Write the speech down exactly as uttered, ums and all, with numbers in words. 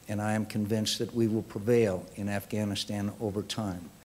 and I am convinced that we will prevail in Afghanistan over time.